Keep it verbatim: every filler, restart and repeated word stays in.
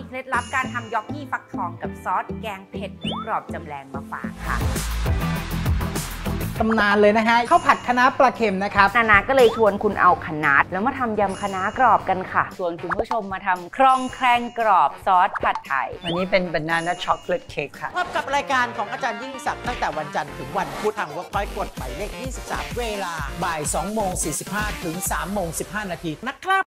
เคล็ดลับการทำยอกกี้ฟักทองกับซอสแกงเผ็ดกรอบจำแรงมาฝากค่ะตำนานเลยนะฮะข้าวผัดคะน้าปลาเค็มนะครับนานาก็เลยชวนคุณเอาคะน้าแล้วมาทำยำคะน้ากรอบกันค่ะชวนคุณผู้ชมมาทำครองแครงกรอบซอสผัดไทยอันนี้เป็นบานาน่าช็อกโกแลตเค้กค่ะพบกับรายการของอาจารย์ยิ่งศักดิ์ตั้งแต่วันจันทร์ถึงวันพุธทางเวิร์กพอยต์กดหมายเลขยี่สิบสามเวลาบ่ายสองโมงสี่สิบห้าถึงสามโมงสิบห้านาทีนะครับ